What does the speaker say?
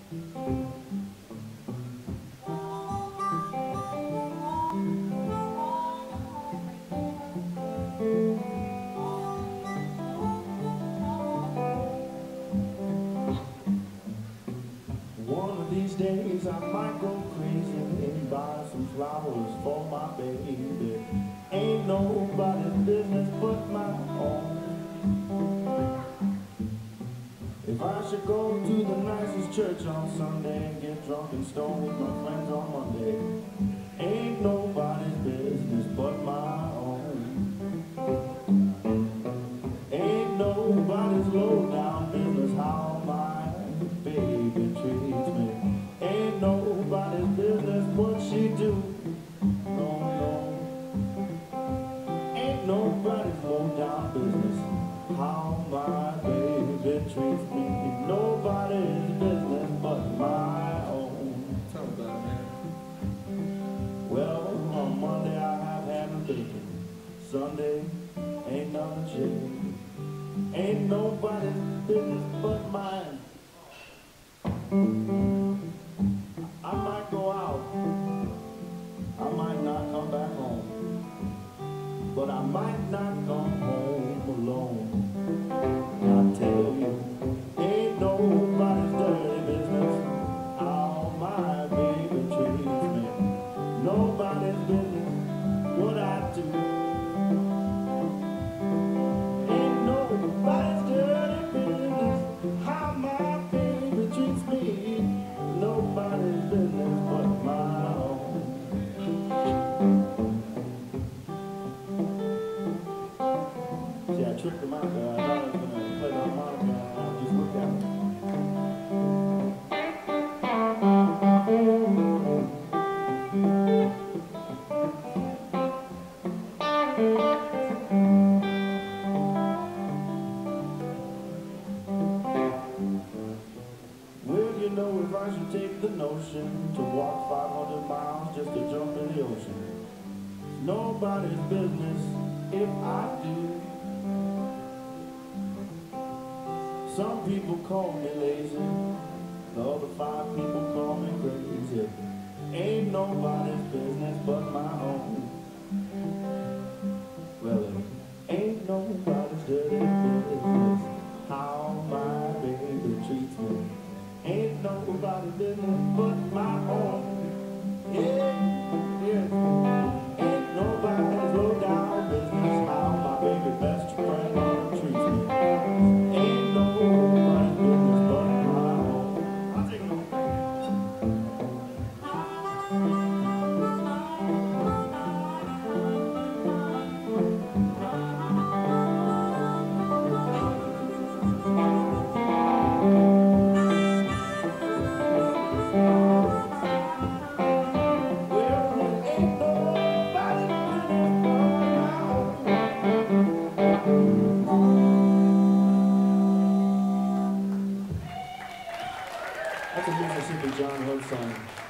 One of these days I might go crazy and buy some flowers for my baby. Ain't nobody's business but my own. If I should go to the nicest church on Sunday and get drunk and stoned with my friends on Monday, ain't nobody's business but my own. Ain't nobody's low down business how my baby treats me. Ain't nobody's business what she do. No, no. Ain't nobody's low down business how my baby treats me. Nobody's business but my own. Tell me about it, man. Well, on Monday I have ham and bacon. Sunday ain't nothing chicken. Ain't nobody's business but mine. I might go out, I might not come back home, but I might not come home alone. I tell you, ain't nobody's dirty business how my baby treats me. Nobody's business what I do. Ain't nobody's dirty business how my baby treats me. Nobody's business but my own. See, I tricked him out there. I thought I was going to play the harmonica. I just looked at him. Well, you know, if I should take the notion to walk 500 miles just to jump in the ocean, it's nobody's business if I do. Some people call me lazy, the other 5 people call me crazy. Ain't nobody's business but my own. Well, it ain't nobody's dirty business how my baby treats me. Ain't nobody's business but my own. Yeah, yeah. Ain't nobody's low down business how my baby best friend treats me. Ain't nobody's business but my own. I'll take it on. That's a Mississippi John Hood song.